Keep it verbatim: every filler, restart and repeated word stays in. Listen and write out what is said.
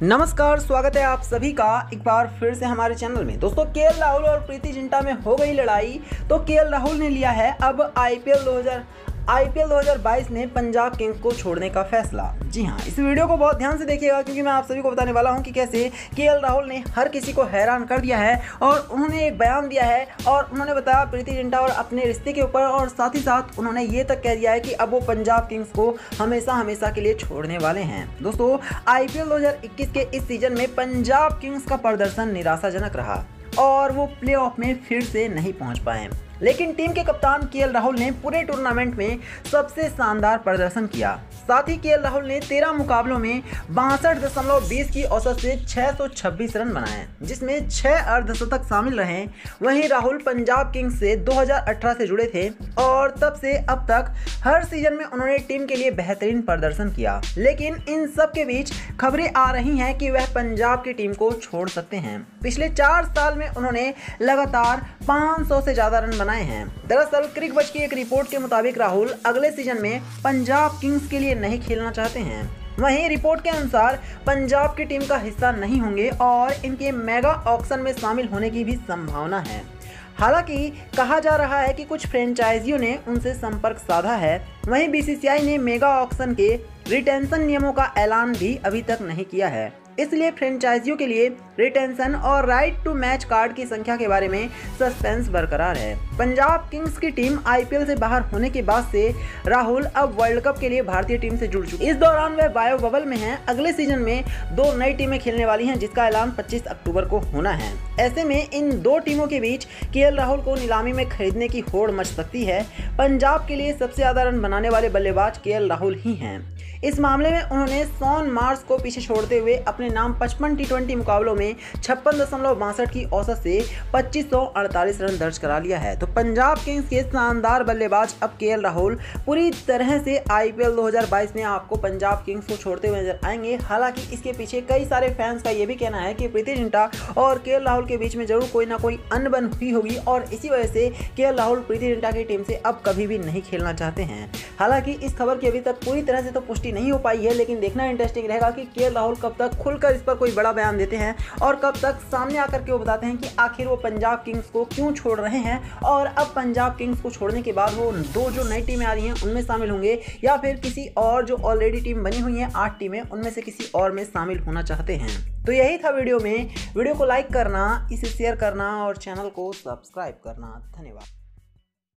नमस्कार, स्वागत है आप सभी का एक बार फिर से हमारे चैनल में। दोस्तों, केएल राहुल और प्रीति जिंटा में हो गई लड़ाई, तो केएल राहुल ने लिया है अब आईपीएल दो हज़ार आईपीएल दो हज़ार बाईस में पंजाब किंग्स को छोड़ने का फैसला। जी हाँ, इस वीडियो को बहुत ध्यान से देखिएगा क्योंकि मैं आप सभी को बताने वाला हूं कि कैसे केएल राहुल ने हर किसी को हैरान कर दिया है और उन्होंने एक बयान दिया है और उन्होंने बताया प्रीति जिंटा और अपने रिश्ते के ऊपर, और साथ ही साथ उन्होंने ये तक कह दिया है कि अब वो पंजाब किंग्स को हमेशा हमेशा के लिए छोड़ने वाले हैं। दोस्तों, आईपीएल दो हज़ार इक्कीस के इस सीजन में पंजाब किंग्स का प्रदर्शन निराशाजनक रहा और वो प्लेऑफ में फिर से नहीं पहुंच पाए, लेकिन टीम के कप्तान केएल राहुल ने पूरे टूर्नामेंट में सबसे शानदार प्रदर्शन किया। साथ ही केएल राहुल ने तेरह मुकाबलों में बासठ दशमलव बीस की औसत से छह सौ छब्बीस रन बनाए, जिसमें छह अर्धशतक शामिल रहे। वहीं राहुल पंजाब किंग्स से दो हज़ार अठारह से जुड़े थे और तब से अब तक हर सीजन में उन्होंने टीम के लिए बेहतरीन प्रदर्शन किया, लेकिन इन सब के बीच खबरें आ रही हैं कि वह पंजाब की टीम को छोड़ सकते हैं। पिछले चार साल में उन्होंने लगातार पाँच सौ से ज्यादा रन बनाए हैं। दरअसल क्रिकबज़ की एक रिपोर्ट के मुताबिक राहुल अगले सीजन में पंजाब किंग्स के लिए नहीं खेलना चाहते हैं। वहीं रिपोर्ट के अनुसार पंजाब की टीम का हिस्सा नहीं होंगे और इनके मेगा ऑक्शन में शामिल होने की भी संभावना है। हालांकि कहा जा रहा है कि कुछ फ्रेंचाइजियों ने उनसे संपर्क साधा है। वहीं बीसीसीआई ने मेगा ऑक्शन के रिटेंशन नियमों का ऐलान भी अभी तक नहीं किया है, इसलिए फ्रेंचाइजियों के लिए रिटेंशन और राइट टू मैच कार्ड की संख्या के बारे में सस्पेंस बरकरार है। पंजाब किंग्स की टीम आईपीएल से बाहर होने के बाद से राहुल अब वर्ल्ड कप के लिए भारतीय टीम से जुड़ चुके हैं। इस दौरान वह बायो बबल में हैं। अगले सीजन में दो नई टीमें खेलने वाली हैं, जिसका ऐलान पच्चीस अक्टूबर को होना है। ऐसे में इन दो टीमों के बीच केएल राहुल को नीलामी में खरीदने की होड़ मच सकती है। पंजाब के लिए सबसे ज्यादा रन बनाने वाले बल्लेबाज केएल राहुल ही हैं। इस मामले में उन्होंने शॉन मार्श को पीछे छोड़ते हुए अपने नाम पचपन टी ट्वेंटी मुकाबलों में छप्पन दशमलव बासठ की औसत से पच्चीस सौ अड़तालीस रन दर्ज करा लिया है। तो पंजाब किंग्स के शानदार बल्लेबाज अब केएल राहुल पूरी तरह से आईपीएल दो हज़ार बाईस में आपको पंजाब किंग्स को छोड़ते हुए नजर आएंगे। हालांकि इसके पीछे कई सारे फैंस का यह भी कहना है कि प्रीति जिंटा और केएल राहुल के बीच में जरूर कोई ना कोई अनबन हुई होगी और इसी वजह से केएल राहुल प्रीति जिंटा की टीम से अब कभी भी नहीं खेलना चाहते हैं। हालांकि इस खबर की अभी तक पूरी तरह से तो पुष्टि नहीं हो पाई है, लेकिन देखना इंटरेस्टिंग रहेगा कि केएल राहुल कब तक खुलकर इस पर कोई बड़ा बयान देते हैं और कब तक सामने आकर के वो बताते हैं कि आखिर वो पंजाब किंग्स को क्यों छोड़ रहे हैं और अब पंजाब किंग्स को छोड़ने के बाद वो दो जो नई टीमें आ रही हैं उनमें शामिल होंगे या फिर किसी और जो ऑलरेडी टीम बनी हुई है आठ टीमें, उनमें से किसी और में शामिल होना चाहते हैं। तो यही था वीडियो में। वीडियो को लाइक करना, इसे शेयर करना और चैनल को सब्सक्राइब करना। धन्यवाद।